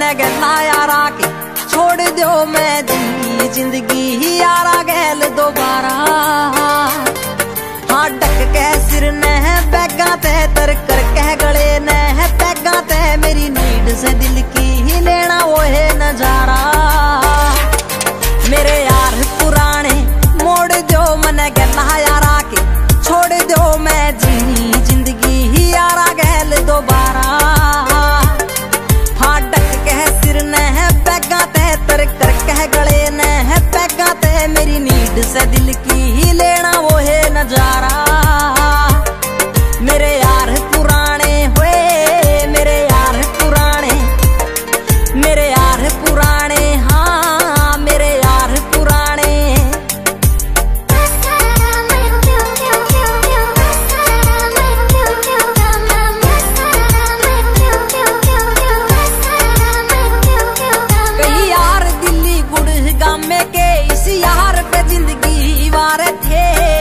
मने गला यारा के छोड़ दो मैं जिंदगी यारा गैल दोबारा। हाँ डक के सिर ने बैगा ते तर कर कह गले ने पैगा ते मेरी नीड से दिल की ही लेना वो है नजारा। मेरे यार पुराने मोड़ दो मने गला यारा के छोड़ दो मैं जिंदगी ही यारा गैल दोबारा। हाँ डक के सिर ने पैगा ते तर कर कह गले ने पैगा ते मेरी नीड से दिल की ही लेना वो है नजारा। मेरे यार पुराने हुए मेरे यार पुराने मेरे यार पुराने हाँ मेरे यार पुराने। कई यार दिल्ली गुड़गांव के इस यार पे जिंदगी वार थे।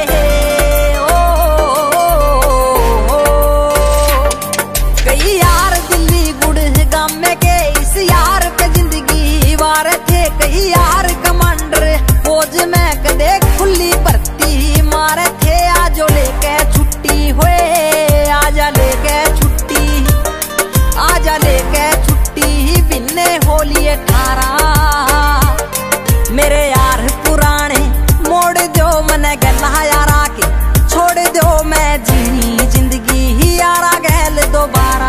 कई यार दिल्ली गुड़गांव के इस यार पे जिंदगी वार थे। कई यार कमांडर फौज में कदे खुली भर्ती मारे थे। आजो लेके छुट्टी हुए आजा लेके छुट्टी आजा लेके छुट्टी बिन्ने होली 18। मेरे यार पुराने मोड़ दो मने गला यारा के छोड़ दो मैं जिंदगी ही यारा गैल दोबारा।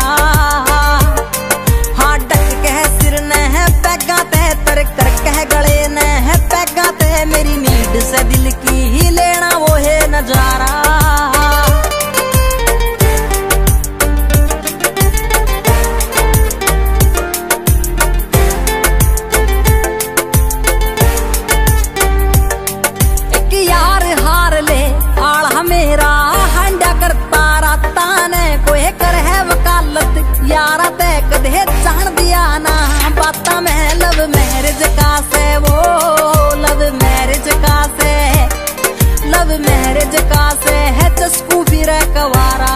हाँ डक के सिर ने पैगा ते तर कर कह गले ने पैगा ते मेरी नीड से दिल की ही लेना वो है नजारा। मेरा हंडा करता राता ने कोई कर है वकालत यारा ते कदे जान दिया ना बाता में लव मैरिज का से वो लव मैरिज का से लव मैरिज का से है चस्कू भी रे कवारा।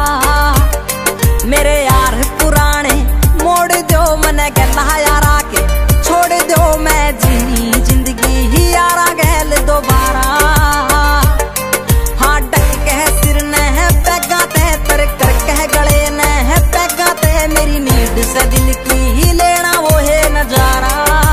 मेरे यार पुराने मोड़ दो मने गला यारा के छोड़ दो मैं जिंदगी ही यारा गैल दोबारा। मेरी नीड से दिल की ही लेना वो है नजारा।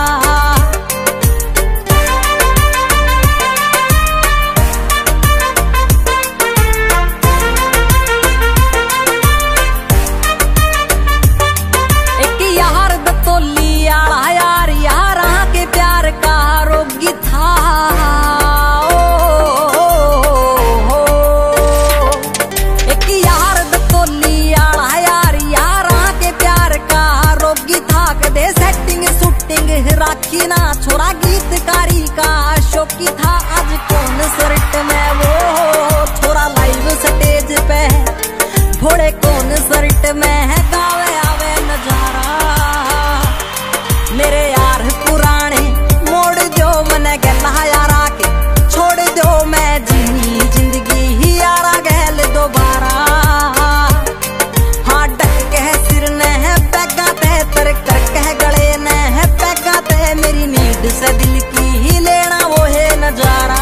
एक यार दतोली आला यार यारा के प्यार का रोगी था। एक यार दतोली आला कदे सेटिंग शूटिंग राखी ना छोरा गीतकारी का शौकी था। आज कौन सर्ट में वो छोरा लाइव स्टेज पे घोड़े कौन सर्ट में है गावे आवे नजारा। मेरे यार पुराने मोड़ दो मने गला यारा के छोड़ दो मैं जिंदगी ही यारा गैल दोबारा। हाँ डक के सिर ने पैगा ते तर कर कह गले ने पैगा ते मेरी नीड से दिल की ही लेना वो है नजारा।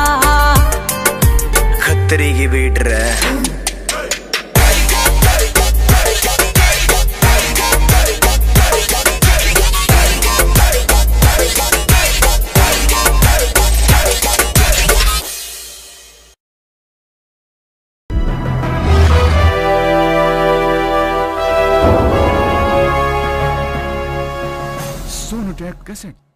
खतरे की बेट रहा Sonotech cassette.